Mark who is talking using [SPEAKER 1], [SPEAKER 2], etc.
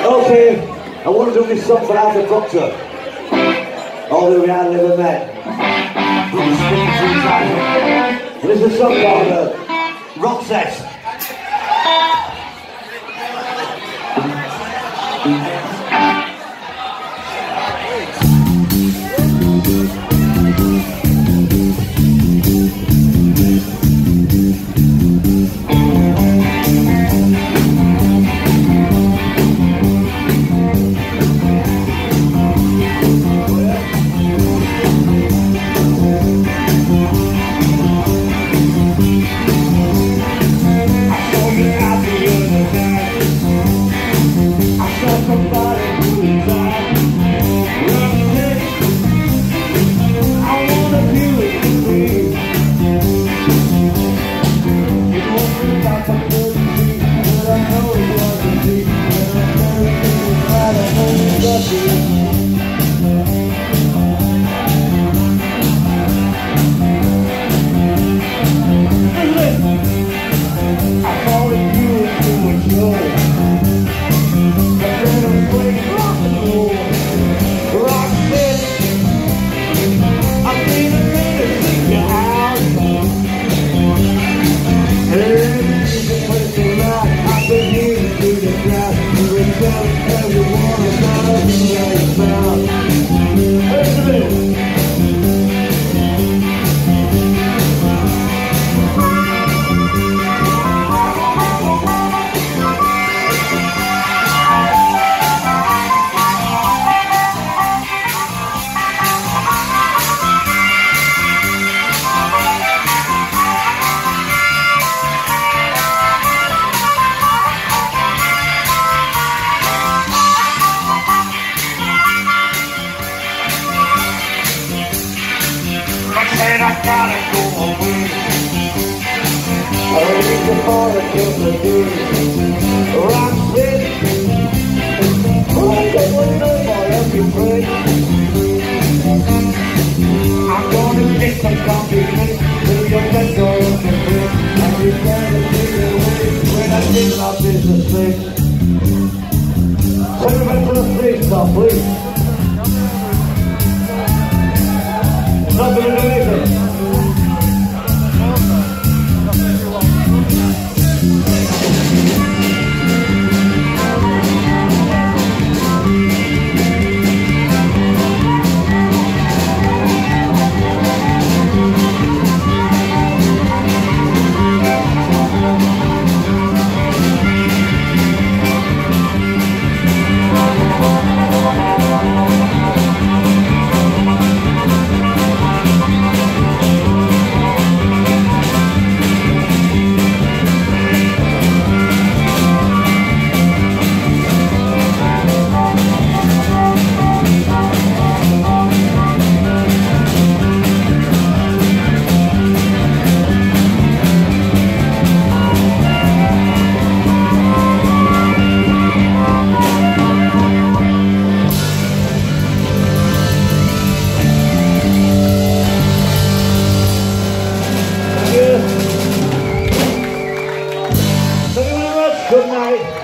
[SPEAKER 1] Okay, I want to do this song for Alfred Proctor. All the way I never met. And this is a song called Roxette.
[SPEAKER 2] I gotta go away. I need to for a couple of days. Roxette, I got one name for every place. I'm gonna get some compliments to your mentor of the place. And you better take it away when I take my business place. Take me back to the street stop, please. Nothing to do with it. Good night.